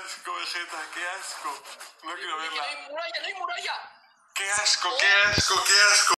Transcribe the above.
asco, Vegeta, qué asco. No quiero verla. ¡No hay muralla, no hay muralla! ¡Qué asco, qué asco, qué asco!